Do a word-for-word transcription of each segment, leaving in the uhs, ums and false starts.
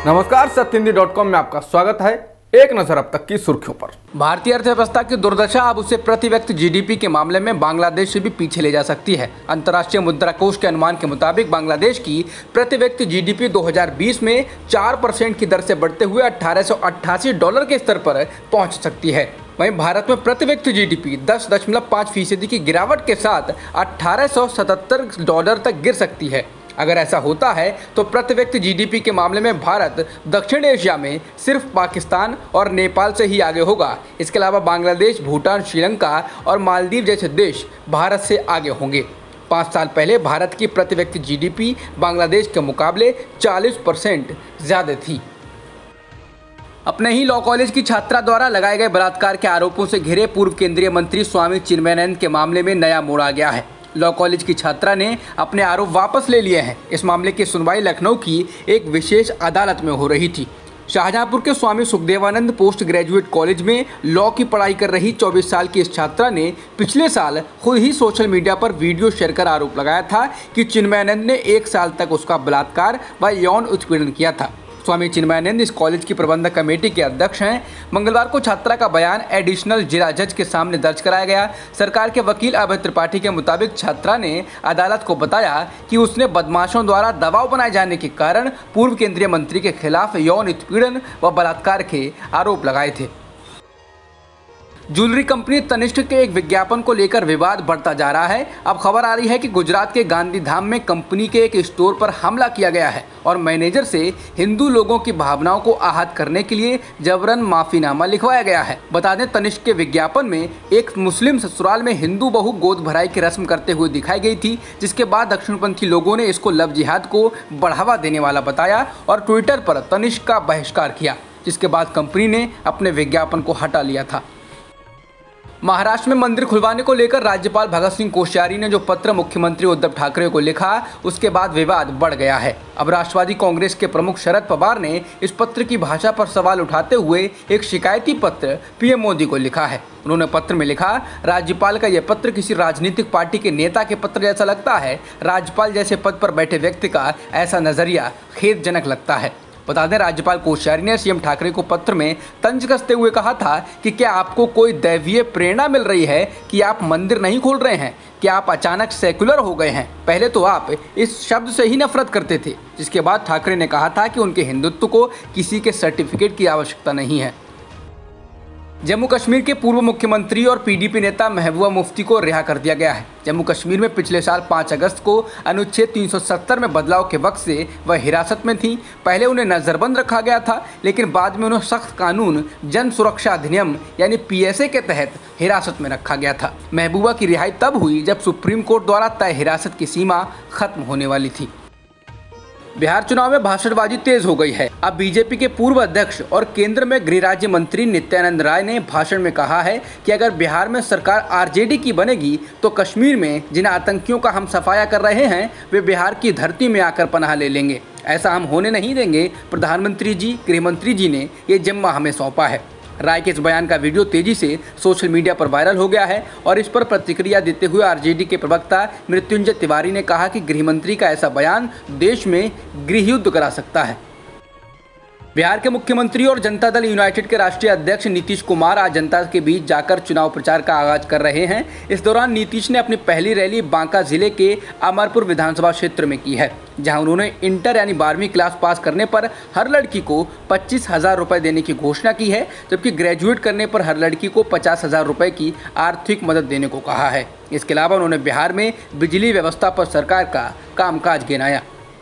नमस्कार, सत्य Hindi dot com में आपका स्वागत है। एक नजर अब तक की सुर्खियों पर। भारतीय अर्थव्यवस्था की दुर्दशा अब उसे प्रति व्यक्ति जीडीपी के मामले में बांग्लादेश से भी पीछे ले जा सकती है। अंतर्राष्ट्रीय मुद्रा कोष के अनुमान के मुताबिक बांग्लादेश की प्रति व्यक्ति जीडीपी दो हज़ार बीस में चार परसेंट की दर से बढ़ते हुए अठारह सौ अट्ठासी डॉलर के स्तर पर पहुंच सकती है। वहीं भारत में प्रति व्यक्ति जीडीपी दस दशमलव पाँच फीसदी की गिरावट के साथ अठारह सौ सतहत्तर डॉलर तक गिर सकती है। अगर ऐसा होता है तो प्रति व्यक्ति जीडीपी के मामले में भारत दक्षिण एशिया में सिर्फ पाकिस्तान और नेपाल से ही आगे होगा। इसके अलावा बांग्लादेश, भूटान, श्रीलंका और मालदीव जैसे देश भारत से आगे होंगे। पाँच साल पहले भारत की प्रति व्यक्ति जीडीपी बांग्लादेश के मुकाबले चालीस परसेंट ज़्यादा थी। अपने ही लॉ कॉलेज की छात्रा द्वारा लगाए गए बलात्कार के आरोपों से घिरे पूर्व केंद्रीय मंत्री स्वामी चिन्मयानंद के मामले में नया मोड़ आ गया है। लॉ कॉलेज की छात्रा ने अपने आरोप वापस ले लिए हैं। इस मामले की सुनवाई लखनऊ की एक विशेष अदालत में हो रही थी। शाहजहांपुर के Swami Sukhdevanand post graduate college में लॉ की पढ़ाई कर रही चौबीस साल की इस छात्रा ने पिछले साल खुद ही सोशल मीडिया पर वीडियो शेयर कर आरोप लगाया था कि चिन्मयानंद ने एक साल तक उसका बलात्कार व यौन उत्पीड़न किया था। स्वामी चिन्मयानंद इस कॉलेज की प्रबंधक कमेटी के अध्यक्ष हैं। मंगलवार को छात्रा का बयान एडिशनल जिला जज के सामने दर्ज कराया गया। सरकार के वकील अभय त्रिपाठी के मुताबिक छात्रा ने अदालत को बताया कि उसने बदमाशों द्वारा दबाव बनाए जाने के कारण पूर्व केंद्रीय मंत्री के खिलाफ यौन उत्पीड़न व बलात्कार के आरोप लगाए थे। ज्वेलरी कंपनी तनिष्क के एक विज्ञापन को लेकर विवाद बढ़ता जा रहा है। अब खबर आ रही है कि गुजरात के गांधीधाम में कंपनी के एक स्टोर पर हमला किया गया है और मैनेजर से हिंदू लोगों की भावनाओं को आहत करने के लिए जबरन माफीनामा लिखवाया गया है। बता दें, तनिष्क के विज्ञापन में एक मुस्लिम ससुराल में हिंदू बहू गोद भराई की रस्म करते हुए दिखाई गई थी, जिसके बाद दक्षिणपंथी लोगों ने इसको लव जिहाद को बढ़ावा देने वाला बताया और ट्विटर पर तनिष्क का बहिष्कार किया, जिसके बाद कंपनी ने अपने विज्ञापन को हटा लिया था। महाराष्ट्र में मंदिर खुलवाने को लेकर राज्यपाल भगत सिंह कोश्यारी ने जो पत्र मुख्यमंत्री उद्धव ठाकरे को लिखा, उसके बाद विवाद बढ़ गया है। अब राष्ट्रवादी कांग्रेस के प्रमुख शरद पवार ने इस पत्र की भाषा पर सवाल उठाते हुए एक शिकायती पत्र पीएम मोदी को लिखा है। उन्होंने पत्र में लिखा, राज्यपाल का यह पत्र किसी राजनीतिक पार्टी के नेता के पत्र जैसा लगता है। राज्यपाल जैसे पद पर बैठे व्यक्ति का ऐसा नजरिया खेदजनक लगता है। बता दें, राज्यपाल कोश्यारी ने सीएम ठाकरे को पत्र में तंज कसते हुए कहा था कि क्या आपको कोई दैवीय प्रेरणा मिल रही है कि आप मंदिर नहीं खोल रहे हैं? क्या आप अचानक सेक्युलर हो गए हैं? पहले तो आप इस शब्द से ही नफरत करते थे। जिसके बाद ठाकरे ने कहा था कि उनके हिंदुत्व को किसी के सर्टिफिकेट की आवश्यकता नहीं है। जम्मू कश्मीर के पूर्व मुख्यमंत्री और पीडीपी नेता महबूबा मुफ्ती को रिहा कर दिया गया है। जम्मू कश्मीर में पिछले साल पाँच अगस्त को अनुच्छेद तीन सौ सत्तर में बदलाव के वक्त से वह हिरासत में थीं। पहले उन्हें नज़रबंद रखा गया था, लेकिन बाद में उन्हें सख्त कानून जन सुरक्षा अधिनियम यानी पीएसए के तहत हिरासत में रखा गया था। महबूबा की रिहाई तब हुई जब सुप्रीम कोर्ट द्वारा तय हिरासत की सीमा खत्म होने वाली थी। बिहार चुनाव में भाषणबाजी तेज हो गई है। अब बीजेपी के पूर्व अध्यक्ष और केंद्र में गृह राज्य मंत्री नित्यानंद राय ने भाषण में कहा है कि अगर बिहार में सरकार आरजेडी की बनेगी तो कश्मीर में जिन आतंकियों का हम सफाया कर रहे हैं वे बिहार की धरती में आकर पनाह ले लेंगे। ऐसा हम होने नहीं देंगे। प्रधानमंत्री जी, गृह मंत्री जी ने ये जिम्मा हमें सौंपा है। राय के इस बयान का वीडियो तेजी से सोशल मीडिया पर वायरल हो गया है और इस पर प्रतिक्रिया देते हुए आरजेडी के प्रवक्ता मृत्युंजय तिवारी ने कहा कि गृह मंत्री का ऐसा बयान देश में गृह युद्ध करा सकता है। बिहार के मुख्यमंत्री और जनता दल यूनाइटेड के राष्ट्रीय अध्यक्ष नीतीश कुमार आज जनता के बीच जाकर चुनाव प्रचार का आगाज कर रहे हैं। इस दौरान नीतीश ने अपनी पहली रैली बांका जिले के अमरपुर विधानसभा क्षेत्र में की है, जहां उन्होंने इंटर यानी बारहवीं क्लास पास करने पर हर लड़की को पच्चीस हजार रुपये देने की घोषणा की है, जबकि ग्रेजुएट करने पर हर लड़की को पचास हजार रुपये की आर्थिक मदद देने को कहा है। इसके अलावा उन्होंने बिहार में बिजली व्यवस्था पर सरकार का कामकाज गिनाया।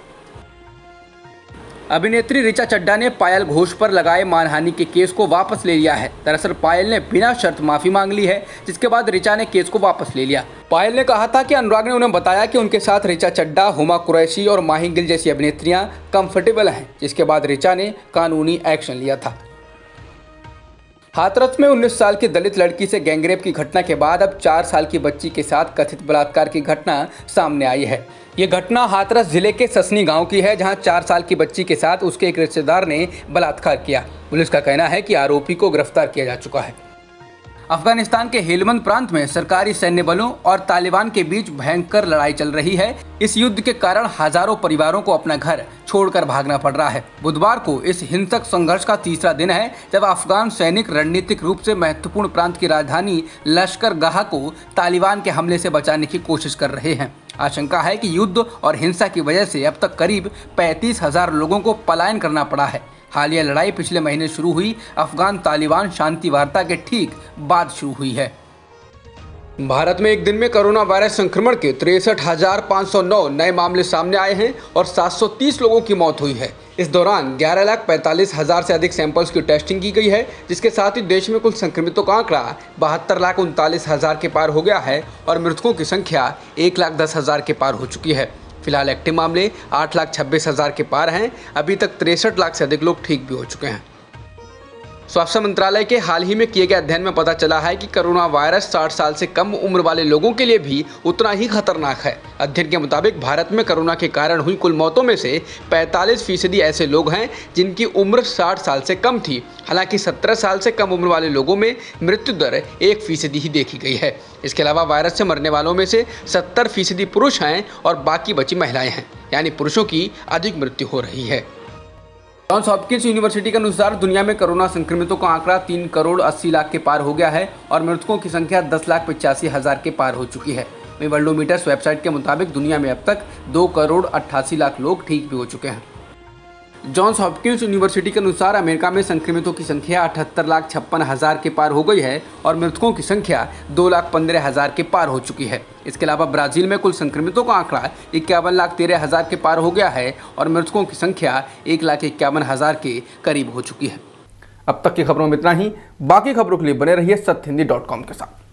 अभिनेत्री ऋचा चड्ढा ने पायल घोष पर लगाए मानहानि के केस को वापस ले लिया है। दरअसल पायल ने बिना शर्त माफी मांग ली है, जिसके बाद ऋचा ने केस को वापस ले लिया। पायल ने कहा था कि अनुराग ने उन्हें बताया कि उनके साथ ऋचा चड्ढा, हुमा कुरैशी और माही गिल जैसी अभिनेत्रियां कंफर्टेबल हैं, जिसके बाद ऋचा ने कानूनी एक्शन लिया था। हाथरस में उन्नीस साल की दलित लड़की से गैंगरेप की घटना के बाद अब चार साल की बच्ची के साथ कथित बलात्कार की घटना सामने आई है। ये घटना हाथरस जिले के ससनी गांव की है, जहां चार साल की बच्ची के साथ उसके एक रिश्तेदार ने बलात्कार किया। पुलिस का कहना है कि आरोपी को गिरफ्तार किया जा चुका है। अफगानिस्तान के हेलमंद प्रांत में सरकारी सैन्य बलों और तालिबान के बीच भयंकर लड़ाई चल रही है। इस युद्ध के कारण हजारों परिवारों को अपना घर छोड़कर भागना पड़ रहा है। बुधवार को इस हिंसक संघर्ष का तीसरा दिन है जब अफगान सैनिक रणनीतिक रूप से महत्वपूर्ण प्रांत की राजधानी लश्करगाह को तालिबान के हमले से बचाने की कोशिश कर रहे हैं। आशंका है कि युद्ध और हिंसा की वजह से अब तक करीब पैंतीस हजार लोगों को पलायन करना पड़ा है। हालिया लड़ाई पिछले महीने शुरू हुई अफगान तालिबान शांति वार्ता के ठीक बाद शुरू हुई है। भारत में एक दिन में कोरोना वायरस संक्रमण के तिरसठ हजार पाँच सौ नौ नए मामले सामने आए हैं और सात सौ तीस लोगों की मौत हुई है। इस दौरान ग्यारह लाख पैंतालीस हजार से अधिक सैंपल्स की टेस्टिंग की गई है, जिसके साथ ही देश में कुल संक्रमितों का आंकड़ा बहत्तर लाख उनतालीस हजार के पार हो गया है और मृतकों की संख्या एक लाख दस हजार के पार हो चुकी है। फिलहाल एक्टिव मामले आठ लाख छब्बीस हजार के पार हैं। अभी तक तिरसठ लाख से अधिक लोग ठीक भी हो चुके हैं। स्वास्थ्य मंत्रालय के हाल ही में किए गए अध्ययन में पता चला है कि कोरोना वायरस साठ साल से कम उम्र वाले लोगों के लिए भी उतना ही खतरनाक है। अध्ययन के मुताबिक भारत में कोरोना के कारण हुई कुल मौतों में से पैंतालीस फीसदी ऐसे लोग हैं जिनकी उम्र साठ साल से कम थी। हालांकि सत्रह साल से कम उम्र वाले लोगों में मृत्यु दर एक फीसदी ही देखी गई है। इसके अलावा वायरस से मरने वालों में से सत्तर फीसदी पुरुष हैं और बाकी बची महिलाएं हैं, यानी पुरुषों की अधिक मृत्यु हो रही है। जॉन्स हॉपकिंस यूनिवर्सिटी के अनुसार दुनिया में कोरोना संक्रमितों का आंकड़ा तीन करोड़ अस्सी लाख के पार हो गया है और मृतकों की संख्या दस लाख पचासी हजार के पार हो चुकी है। वहीं वर्ल्डोमीटर्स वेबसाइट के मुताबिक दुनिया में अब तक दो करोड़ अट्ठासी लाख लोग ठीक भी हो चुके हैं। जॉन्स हॉपकिंस यूनिवर्सिटी के अनुसार अमेरिका में संक्रमितों की संख्या अठहत्तर लाख छप्पन हजार के पार हो गई है और मृतकों की संख्या दो लाख पंद्रह हजार के पार हो चुकी है। इसके अलावा ब्राजील में कुल संक्रमितों का आंकड़ा इक्यावन लाख तेरह हजार के पार हो गया है और मृतकों की संख्या एक लाख इक्यावन हजार के करीब हो चुकी है। अब तक की खबरों में इतना ही। बाकी खबरों के लिए बने रहिए सत्य हिंदी डॉट कॉम के साथ।